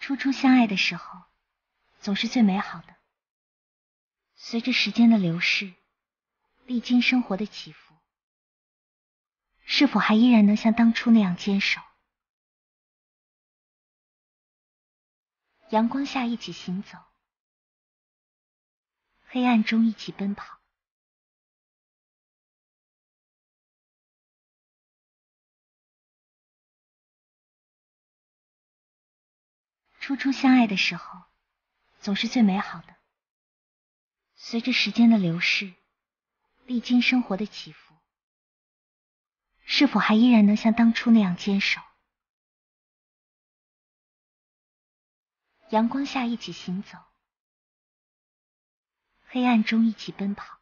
初初相爱的时候，总是最美好的。随着时间的流逝，历经生活的起伏，是否还依然能像当初那样坚守？阳光下一起行走，黑暗中一起奔跑。初初相爱的时候，总是最美好的。随着时间的流逝，历经生活的起伏，是否还依然能像当初那样坚守？阳光下一起行走，黑暗中一起奔跑。